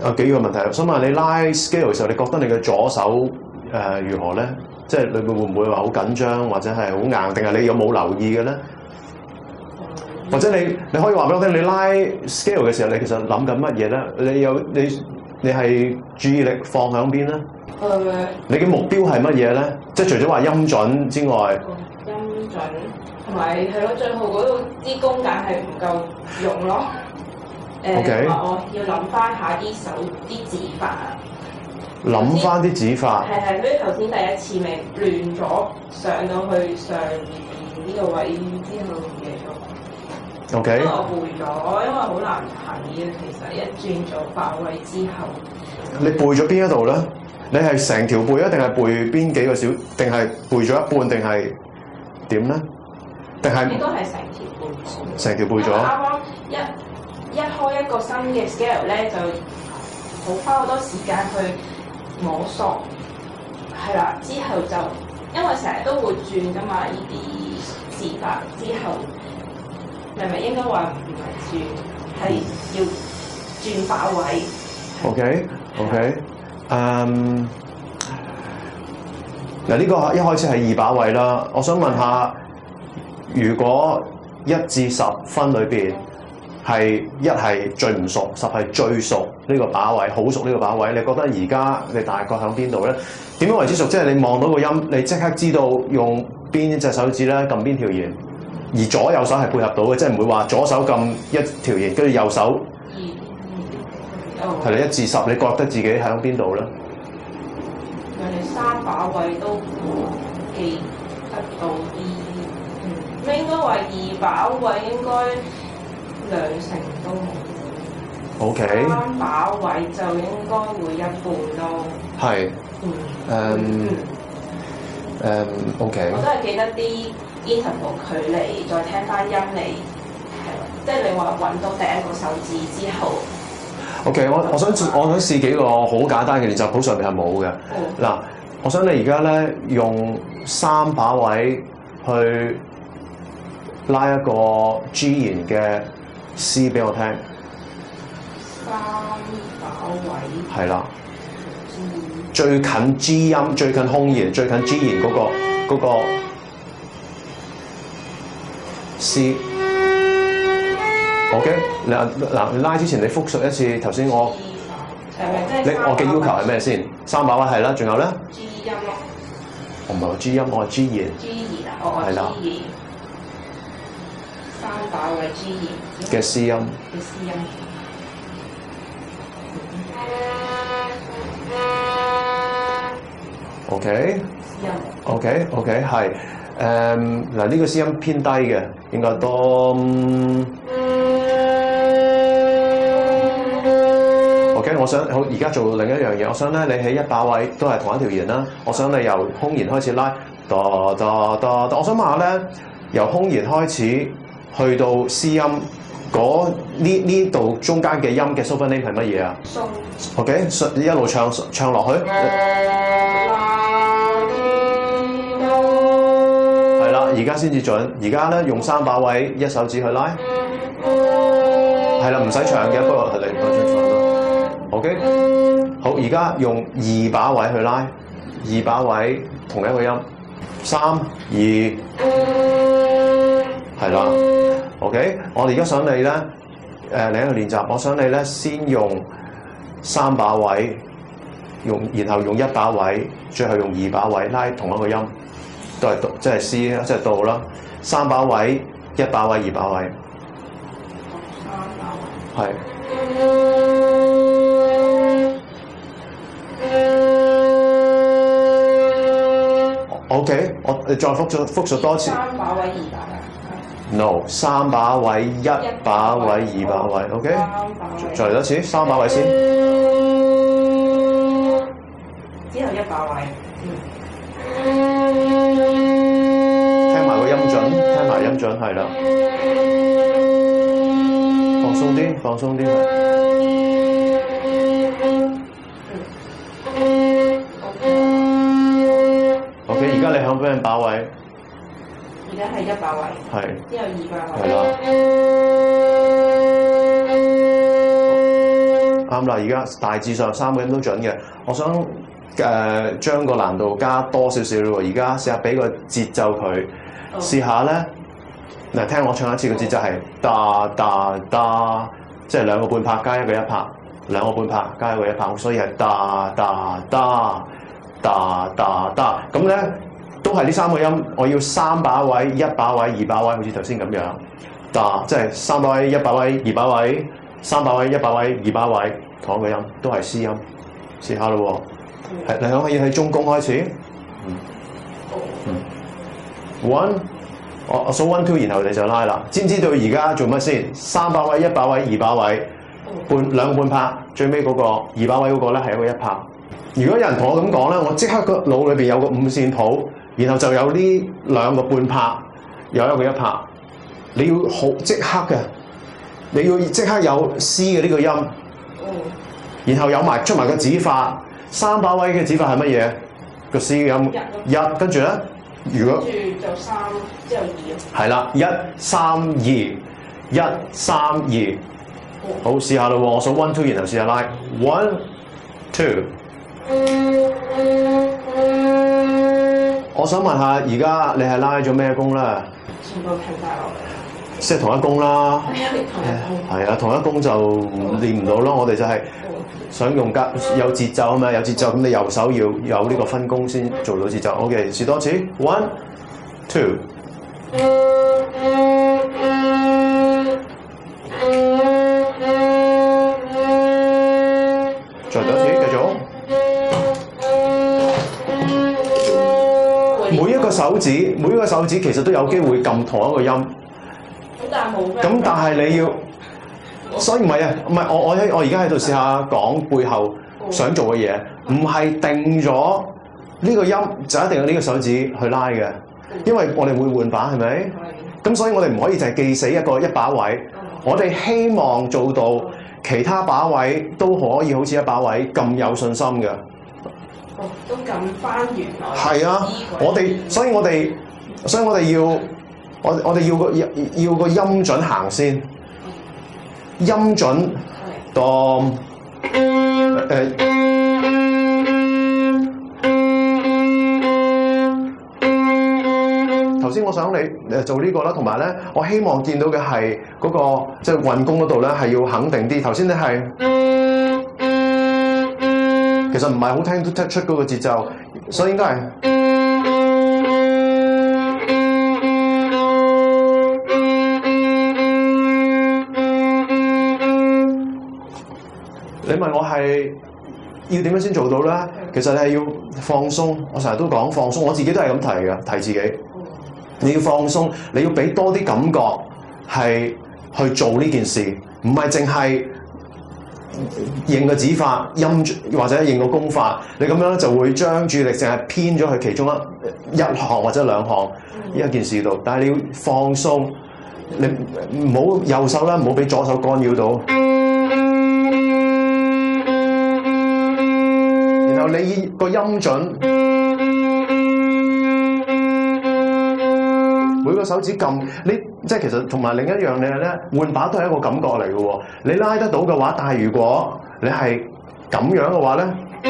有幾個問題，我想問你拉 scale 嘅時候，你覺得你嘅左手如何咧？即係你會唔會話好緊張，或者係好硬，定係你有冇留意嘅咧？或者你可以話俾我聽，你拉 scale 嘅時候，你其實諗緊乜嘢咧？你係注意力放響邊咧？你嘅目標係乜嘢咧？即係除咗話音準之外， 音準同埋係咯，最後嗰度啲弓架係唔夠用咯。 OK， 我要諗翻下啲手啲指法。 諗翻啲指法。 係，所以頭先第一次咪亂咗，上到去上面呢個位之後唔記得咗。 OK。 因為我背咗，因為好難睇嘅，其實一轉咗把位之後。 你背咗邊一度咧？你係成條背啊，定係背邊幾個小？定係背咗一半，定係點咧？定係應該係成條背咗。 成條背咗。 啱啱一開一個新嘅 scale 咧，就好花好多時間去摸索，係啦。之後就因為成日都會轉㗎嘛，呢啲指法之後，係咪應該話唔係轉，係要轉把位。 OK。嗱，呢個一開始係2把位啦。我想問下，如果1至10分裏邊係1係最唔熟，10係最熟呢個把位，好熟呢個把位，你覺得而家你大概響邊度咧？點樣為之熟？即係你望到個音，你即刻知道用邊隻手指咧撳邊條弦，而左右手係配合到嘅，即係唔會話左手撳一條弦，跟住右手。係啦，1至10，你覺得自己喺邊度咧？ 我哋3把位都記得到啲，應該話2把位應該2成都冇。 OK。 3把位就應該會一半咯。 係。OK。 我都係記得啲 interval 距離，再聽翻音嚟，係即係你話揾到第一個手指之後。 OK， 我想試幾個好簡單嘅練習，譜上面係冇嘅。嗱，我想你而家咧用3把位去拉一個 G 弦嘅 C 俾我聽。 3把位。係啦。最近 G 音、最近空弦、最近 G 弦嗰個 C。OK， 嗱，你拉之前你複述一次頭先我嘅要求係咩先？3把位係啦，仲有咧 ？G 音咯。 我唔係話 G 音，我係 G 弦。 G 弦啊，我係 G 弦。3把位 G 弦。 嘅 C 音。 嘅 C 音。 OK。OK，係。嗱，呢個 C 音偏低嘅，應該多。OK， 我想好而家做另一樣嘢，我想咧你喺1把位都係同一條弦啦。我想你由空弦開始拉，我想問下咧，由空弦開始去到 C 音呢度中間嘅音嘅 soft name 係乜嘢啊？OK， 一路唱落去。係啦，而家先至準。而家咧用3把位1手指去拉。係啦，唔使長嘅，不過係你唔使長。OK， 好，而家用2把位去拉，2把位同一個音，3、2，係啦。OK， 我哋而家想你咧，另一個練習，我想你咧先用3把位，然後用1把位，最後用2把位拉同一個音，都係即係 C， 即係到啦。3把位、1把位、2把位，係。OK， 我再複述多次。 3把位2把位。 No， 3把位1把位2把位。OK， 再嚟多次，3把位先。 之後1把位。 聽埋個音準，聽埋音準係啦。放鬆啲，放鬆啲。OK， 而家你響邊把位？ 而家係1把位。 係。 之後2把位。 係啦。 啱啦，而家大致上3個音都準嘅。我想將個難度加多少少咯喎，而家試下俾個節奏佢，試下咧嗱，聽我唱一次個節奏係噠噠噠，即係2個半拍加1個1拍，2個半拍加1個1拍，所以係噠噠噠噠噠噠，咁咧都係呢3個音，我要3把位、1把位、2把位，好似頭先咁樣。即係3把位、1把位、2把位，3把位、1把位、2把位，同一個音，都係 C 音。試下咯喎，你可以喺中宮開始。1，我數 1 2，然後你就拉啦。知唔知道而家做乜先？3把位、1把位、2把位，2個半拍，最尾嗰個2把位嗰個咧係1個1拍。如果有人同我咁講咧，我即刻個腦裏邊有個5線譜，然後就有呢2個半拍，有1個1拍。你要好即刻嘅，你要即刻有 C 嘅呢個音，然後有埋出埋個指法，3把位嘅指法係乜嘢？個 C 嘅音1，跟住咧，如果跟住就3之後2。 係啦，1 3 2 1 3 2，好試下咯喎，我數1 2，然後試下拉 1 2。我想問下，而家你係拉咗咩弓咧？ 全部停晒落嚟。 即係同一弓啦，係啊，同一弓就練唔到咯。我哋就係想用有節奏啊嘛，有節奏咁你右手要有呢個分工先做到節奏。OK， 試多次 1 2， 再多次，繼續。每一個手指其實都有機會撳同一個音。咁但係你要，所以唔係啊，唔係我而家喺度試下講背後想做嘅嘢，唔係定咗呢個音就一定要呢個手指去拉嘅，因為我哋會換把係咪？咁所以我哋唔可以就係記死1把位，我哋希望做到其他把位都可以好似1把位咁有信心嘅。 都撳翻原來。 係啊，所以我哋要。我哋要個音準行先，音準當頭先我想你做呢個啦，同埋咧，我希望見到嘅係嗰個即係運弓嗰度咧係要肯定啲。頭先你係其實唔係好聽得出嗰個節奏，所以應該係。你問我係要點樣先做到咧？其實你係要放鬆，我成日都講放鬆，我自己都係咁提嘅，提自己。你要放鬆，你要俾多啲感覺係去做呢件事，唔係淨係認個指法、音或者認個功法。你咁樣就會將注意力淨係偏咗去其中一項或者2項一件事度。但係你要放鬆，你唔好右手啦，唔好俾左手干擾到。你個音準，每個手指撳，你即係其實同埋另一樣嘢咧，換把都係一個感覺嚟嘅喎。你拉得到嘅話，但係如果你係咁樣嘅話咧，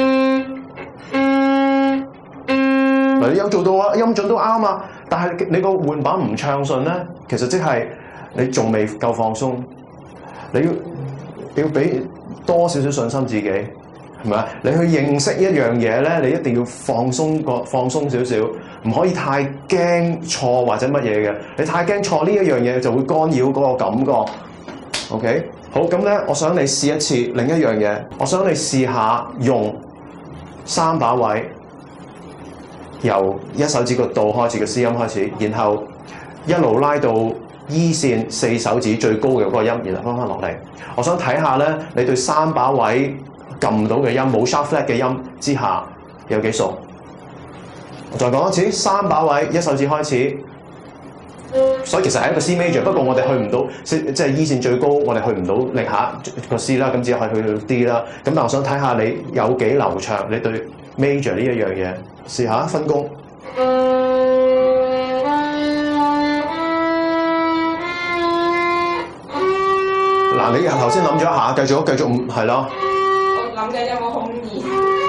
嗱你有做到啊，音準都啱啊，但係你個換把唔暢順咧，其實即係你仲未夠放鬆，你要俾多少少信心自己。係咪啊？你去認識一樣嘢咧，你一定要放鬆少少，唔可以太驚錯或者乜嘢嘅。你太驚錯呢一樣嘢就會干擾嗰個感覺。OK， 好，咁咧，我想你試一次另一樣嘢。我想你試下用3把位，由1手指個度開始嘅 C 音開始，然後一路拉到 E 線4手指最高嘅嗰個音，然後翻落嚟。我想睇下咧，你對3把位撳到嘅音，冇 sharp flat 嘅音之下有幾熟？我再講一次，3把位1手指開始，所以其實係一個 C major， 不過我哋去唔到，即係 E 線最高，我哋去唔到另下個 C 啦，咁只可以去到 D 啦。咁但我想睇下你有幾流暢，你對 major 呢一樣嘢，試下分工。嗱，你頭先諗咗一下，繼續係咯。 諗緊有冇空耳。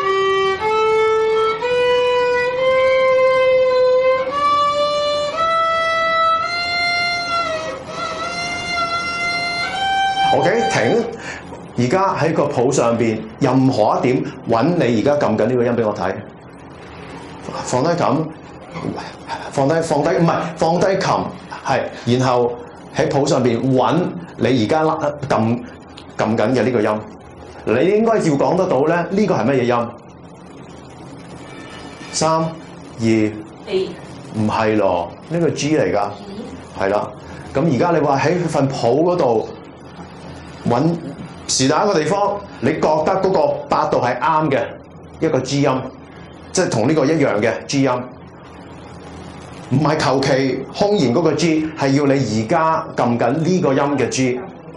OK， 停。而家喺個譜上邊，任何一點揾你而家撳緊呢個音俾我睇。放低琴，放低，唔係放低琴，係，然後喺譜上邊揾你而家撳緊嘅呢個音。你應該要講得到咧，呢個係乜嘢音？3、2， A 唔係咯，呢個 G 嚟㗎，係啦。咁而家你話喺份譜嗰度揾是但一個地方，你覺得嗰個8度係啱嘅一個 G 音，即係同呢個一樣嘅 G 音，唔係求其空弦嗰個 G， 係要你而家撳緊呢個音嘅 G。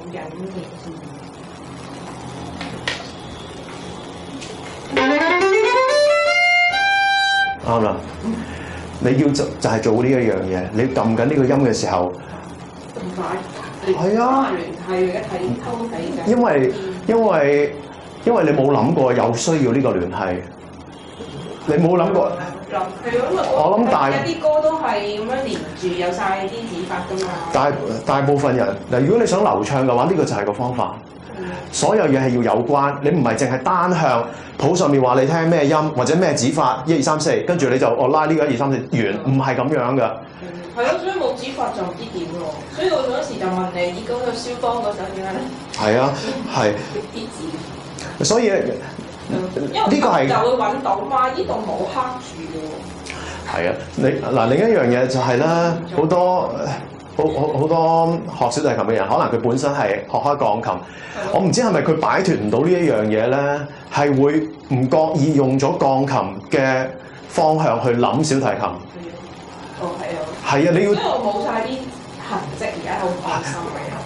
啱啦，你要就係做呢一樣嘢，你撳緊呢個音嘅時候，係啊，因為你冇諗過有需要呢個聯繫，你冇諗過。我諗有啲歌都係咁樣連住有晒啲指法㗎嘛。大部分人嗱，如果你想流暢嘅話，呢個就係個方法。所有嘢係要有關，你唔係淨係單向譜上面話你聽咩音或者咩指法1、2、3、4，跟住你就拉呢個1、2、3、4完，唔係咁樣㗎。 係咯，所以冇指法就唔知點喎。所以我嗰時就問你，而家個蕭邦嗰首點解咧？ 係啊，係。 啲字。所以呢個係就會揾到嘛，呢度冇刻住嘅喎。 係啊，另一樣嘢就係咧，好多學小提琴嘅人，可能佢本身係學開鋼琴，我唔知係咪佢擺脫唔到呢一樣嘢咧，係會唔覺意用咗鋼琴嘅方向去諗小提琴。 哦，係啊。係啊，你要。 所以我冇晒啲痕跡，而家好開心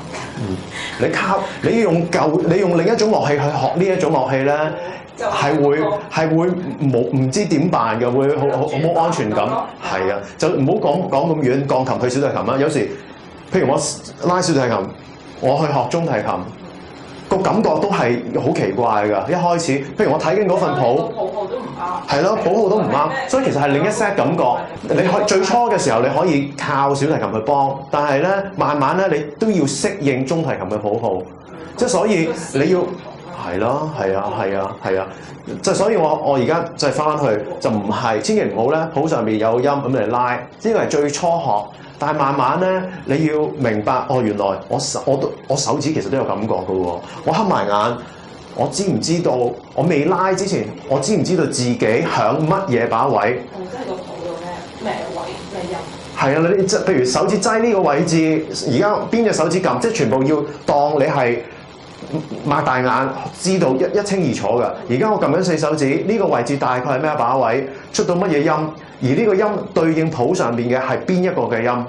嘅。 你用另一種樂器去學呢一種樂器咧，係會唔知點辦嘅，會好冇安全感。係啊，就唔好講咁遠，鋼琴去小提琴啦。有時譬如我拉小提琴，我去學中提琴，個感覺都係好奇怪㗎。一開始，譬如我睇緊嗰份譜， 譜號都唔啱。係咯，譜號都唔啱，所以其實係另一 set 感覺。你最初嘅時候，你可以靠小提琴去幫，但係咧慢慢咧，你都要適應中提琴嘅譜號。即係所以你要係咯，係啊，即係所以我而家就係翻去就唔係，千祈唔好咧，譜上面有音咁嚟拉，呢個係最初學。但係慢慢咧，你要明白原來我手指其實都有感覺嘅喎。我黑埋眼，我知唔知道？我未拉之前，我知唔知道自己響乜嘢把位？ 即係個譜度咩位咩音？ 係啊，你即係譬如手指擠呢個位置，而家邊隻手指撳，即係全部要當你係擘大眼，知道一清二楚㗎。而家我撳緊4手指，呢個位置大概係咩把位？出到乜嘢音？而呢個音對應譜上面嘅係邊一個嘅音？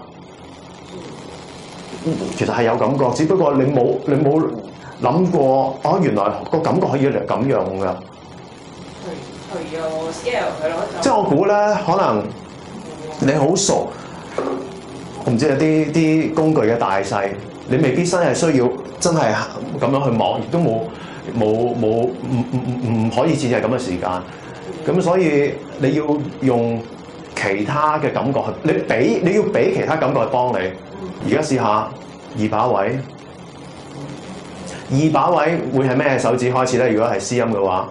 其實係有感覺，只不過你冇諗過，原來個感覺可以嚟咁用㗎。 係啊 scale 佢咯。 即係我估咧，可能你好熟，我唔知有啲工具嘅大細，你未必真係需要真係咁樣去望，亦都唔可以只係咁嘅時間。咁所以你要用其他嘅感覺去，你要俾其他感覺去幫你。而家試下2把位，2把位會係咩手指開始咧？如果係 C 音嘅話，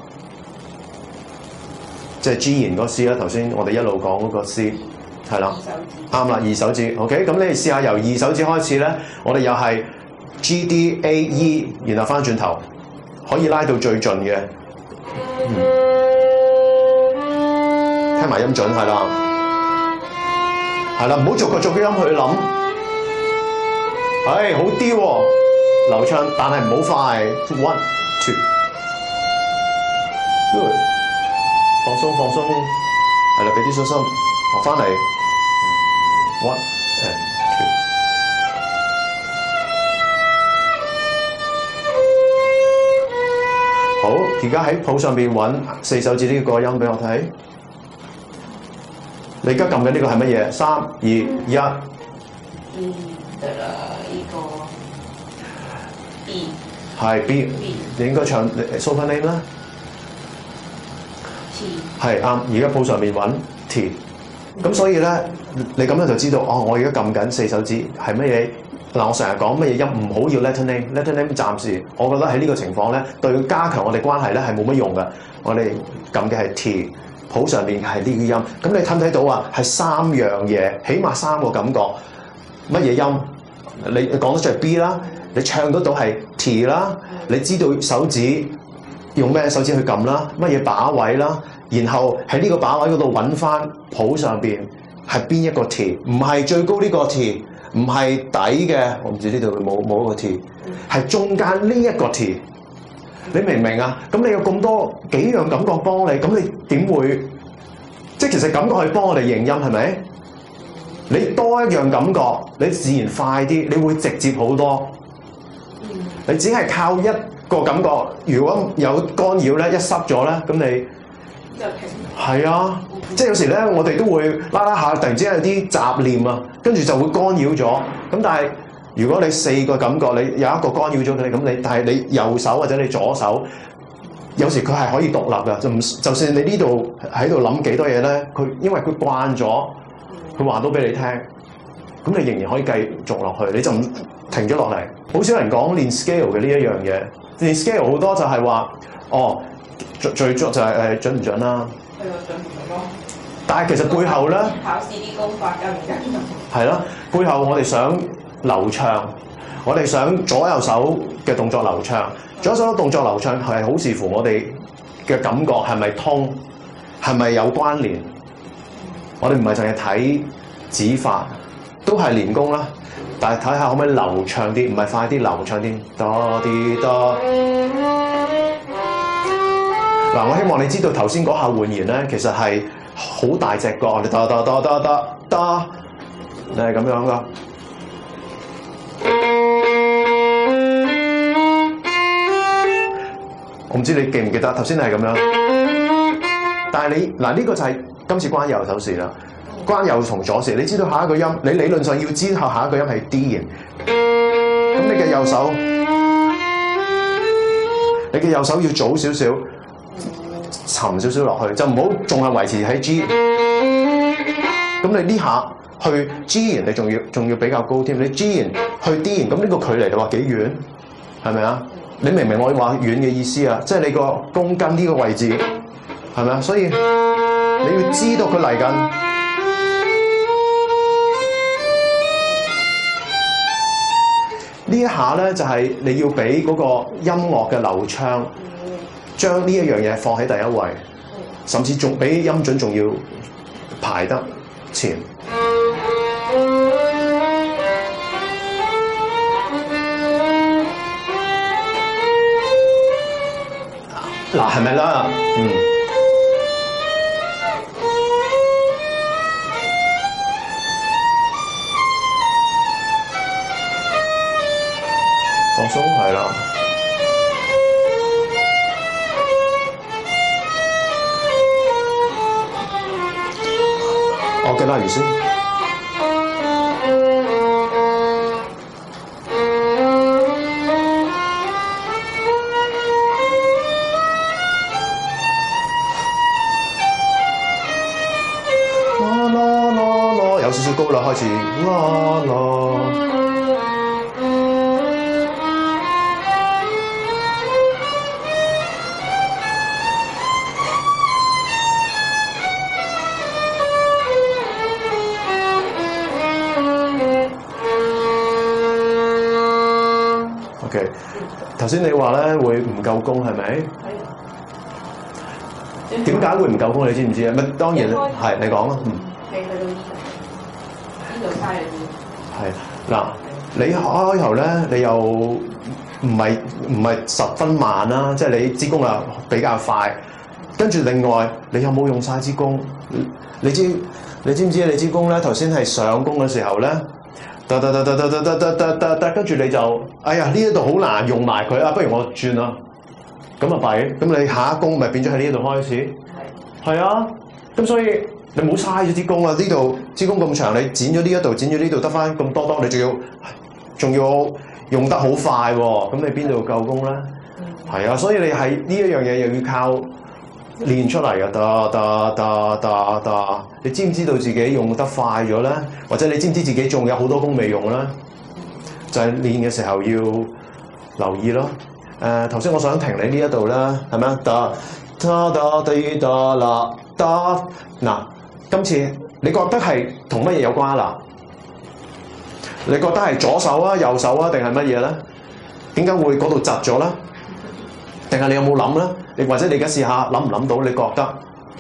即係 G 弦嗰個 C 啦。頭先我哋一路講嗰個 C 係啦，啱啦，2手指。OK， 咁你哋試下由2手指開始咧，我哋又係 G D A E， 然後翻轉頭可以拉到最盡嘅。聽埋音準係啦，唔好逐個音去諗。好啲喎，流暢，但係唔好快。1、2， good， 放鬆，係啦，俾啲信心，學翻嚟。1 and 2。好，而家喺譜上邊揾4手指呢個音俾我睇。你而家撳緊呢個係乜嘢？3、2、1。 得啦，呢個 B 係 B， 你應該唱 Sofa Name 啦。 係啱。而家譜上面揾 T， 咁所以咧，你咁樣就知道哦。我而家撳緊4手指係乜嘢？嗱，我成日講乜嘢音唔好要 letter name，letter name 暫時我覺得喺呢個情況咧，對加強我哋關係咧係冇乜用嘅。我哋撳嘅係 T， 譜上面係呢個音。咁你睇唔睇到啊？係3樣嘢，起碼3個感覺。乜嘢音？你講得出係 B 啦，你唱得到係 T 啦，你知道手指用咩手指去撳啦，乜嘢把位啦，然後喺呢個把位嗰度揾翻譜上邊係邊一個 T， 唔係最高呢個 T， 唔係底嘅，我唔知呢度冇一個 T， 係中間呢一個 T， 你明唔明啊？咁你有咁多幾樣感覺幫你，咁你點會？即係其實感覺係幫我哋認音係咪？你多一樣感覺，你自然快啲，你會直接好多。你只係靠一個感覺，如果有干擾咧，一濕咗咧，咁你就停。 係啊，即係有時咧，我哋都會拉下，突然之間有啲雜念啊，跟住就會干擾咗。咁但係如果你4個感覺，你有一個干擾咗佢，咁但係你右手或者你左手，有時佢係可以獨立㗎，就算你呢度喺度諗幾多嘢咧，因為佢慣咗。佢話到俾你聽，咁你仍然可以繼續落去，你就唔停咗落嚟。好少人講練 scale 嘅呢一樣嘢，練 scale 好多就係話，最足就係準唔準啦。 係咯，準唔準咯？ 但係其實背後咧， 考試啲功法跟唔跟到？ 係咯，背後我哋想流暢，我哋想左右手嘅動作流暢，左手動作流暢係好視乎我哋嘅感覺係咪通，係咪有關聯。我哋唔係淨係睇指法，都係練功啦。但係睇下可唔可以流暢啲，唔係快啲，流暢啲。多啲多。嗱，我希望你知道頭先嗰下換弦咧，其實係好大隻個，我哋得，你係咁樣噶。我唔知你記唔記得頭先係咁樣，但係你嗱呢個就係今次關右手事啦。關右同左事，你知道下一個音，你理論上要知道下一個音係 D 弦。咁你嘅右手，你嘅右手要早少少，沉少少落去，就唔好仲係維持喺 G。咁你呢下去 G 弦，你仲要比較高添。你 G 弦去 D 弦，咁呢個距離你話幾遠？係咪啊？你明唔明我話遠嘅意思啊？即係你個弓根呢個位置，係咪啊？所以你要知道佢嚟緊。呢一下咧就係你要俾嗰個音樂嘅流暢，將呢一樣嘢放喺第一位，甚至仲比音準仲要排得前。嗱，係咪啦？放鬆係啦。我記得如先。有少少高啦，開始啦啦。OK， 頭先你話咧會唔夠功係咪？點解會唔夠功？你知唔知啊？咪當然係你講啦。 你去到呢度嘥咗啲。 係嗱，你開頭咧，你又唔係10分慢啦，即係你支弓啊比較快。跟住另外，你有冇用晒支弓？你知唔知你支弓咧？頭先係上弓嘅時候咧，跟住你就，哎呀呢一度好難用埋佢啊，不如我轉啦。咁啊弊，咁你下一弓咪變咗喺呢一度開始。係啊，咁所以。你唔好嘥咗支弓啊！呢度支弓咁長，你剪咗呢一度，剪咗呢度，得翻咁多，你仲要用得好快喎！咁你邊度夠功咧？係啊，所以你係呢一樣嘢又要靠練出嚟嘅，你知唔知道自己用得快咗咧？或者你知唔知自己仲有好多功未用咧？就係練嘅時候要留意咯。頭先我想停你呢一度啦，係咪啊？嗱，今次你覺得係同乜嘢有關啦？你覺得係左手啊、右手啊，定係乜嘢咧？點解會嗰度窒咗咧？定係你有冇諗咧？你或者你而家試下諗唔諗到？你覺得？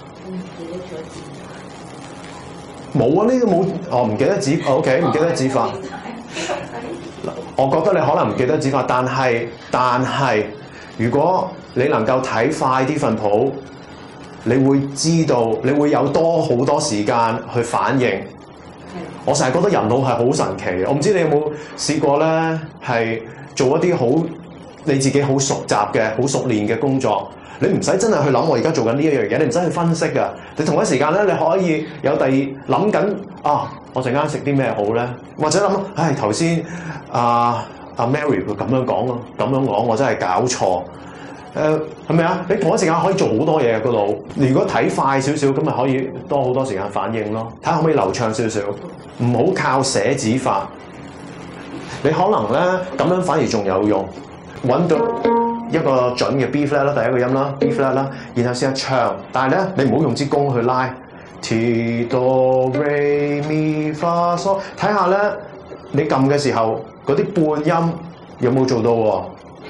冇啊！呢個冇，唔記得指 ，OK， 唔記得指法。我覺得你可能唔記得指法，但係，如果你能夠睇快啲份譜，你會知道，你會有好多時間去反應。我成日覺得人腦係好神奇，我唔知你有冇試過咧，係做一啲好你自己好熟習嘅、好熟練嘅工作，你唔使真係去諗我而家做緊呢一樣嘢，你唔使去分析㗎。你同一時間咧，你可以有諗緊我陣間食啲咩好咧，或者諗頭先阿 Mary 佢咁樣講咯，咁樣講我真係搞錯。係咪啊？你同一時間可以做好多嘢個腦。如果睇快少少，咁咪可以多好多時間反應咯。睇下可唔可以流暢少少，唔好靠寫指法。你可能咧咁樣反而仲有用，揾到一個準嘅 B flat 啦，第一個音啦 B flat 啦，然後試下唱。但係咧，你唔好用支弓去拉。Ti do re mi fa so， 睇下咧，你撳嘅時候嗰啲半音有冇做到喎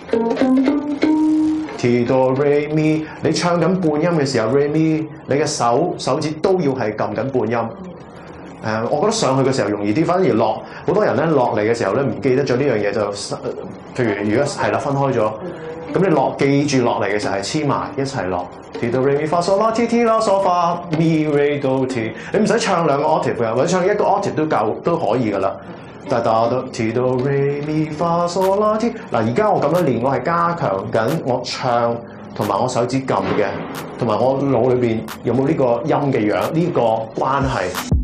？Ti do re mi， 你唱緊半音嘅時候 re mi， 你嘅手指都要係撳緊半音。我覺得上去嘅時候容易啲，反而好多人咧落嚟嘅時候咧唔記得咗呢樣嘢就，譬如如果係啦分開咗，咁你記住落嚟嘅時候係黐埋一齊落。Ti do re mi fa so la ti ti la so fa mi re do ti， 你唔使唱兩個 octave 嘅，或者唱一個 octave 都可以噶啦。Ti do re mi fa so la ti。嗱，而家我咁樣練，我係加強緊我唱同埋我手指撳嘅，同埋我腦裏邊有冇呢個音嘅樣呢個關係。